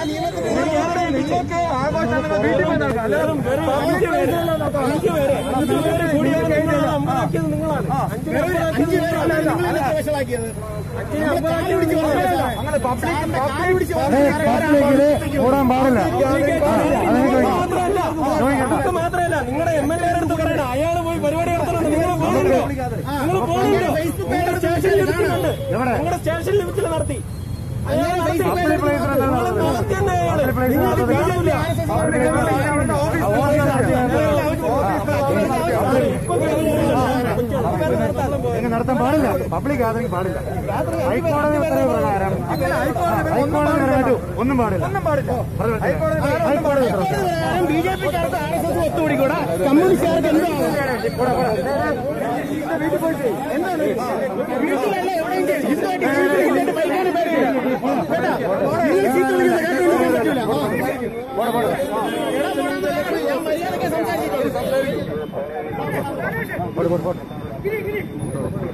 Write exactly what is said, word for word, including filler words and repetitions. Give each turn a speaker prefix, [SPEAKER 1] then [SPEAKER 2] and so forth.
[SPEAKER 1] നിങ്ങൾക്ക് ആഘോഷങ്ങൾ വീട്ടിൽ പോയി നടക്കാം. എല്ലാവരും അഞ്ചു പേര് അഞ്ചു പേര് അഞ്ചു പേര് കൂടിയത് നിങ്ങളാണ്. നിങ്ങളാണ് അഞ്ചു പേര് വഷളാക്കിയത്. അങ്ങനെ പബ്ലിക് പബ്ലിക്കില് കൂടാൻ പാടില്ല. മാത്രമല്ല മാത്രമല്ല നിങ്ങളുടെ എം എൽ എയുടെ അടുത്ത് പറയണം അയാൾ പോയി പരിപാടി നടത്തുന്നുണ്ട്. നിങ്ങൾ പോകുന്നുണ്ടോ? നിങ്ങൾ പോകുന്നുണ്ടോ? നിങ്ങളുടെ സ്റ്റേഷൻ ലിമിറ്റിലുണ്ട്. നിങ്ങളുടെ സ്റ്റേഷൻ ലിമിറ്റിൽ നടത്തി.
[SPEAKER 2] നടത്താൻ പാടില്ല. പബ്ലിക് യാത്രയ്ക്ക് പാടില്ല. ഹൈക്കോടതി ഉത്തരവ് പ്രകാരം ഹൈക്കോടതി ഒന്നും പാടില്ല. ഒന്നും പാടില്ല. ഹൈക്കോടതി ബി ജെ പിക്കാർക്ക് ആർ എസ് എസ് ഒത്തുപിടിക്കൂടാ. കമ്മ്യൂണിസ്റ്റുകാർക്ക് വീട്ടിൽ പോയിട്ട് എന്താണ് വീട്ടിലല്ല എവിടെയെങ്കിലും ഹിന്ദുവായിട്ട് ബൈക്കാണ് പേരില്ല. ഞാൻ മര്യാദയ്ക്ക് സംസാരിച്ചിട്ടുണ്ട്.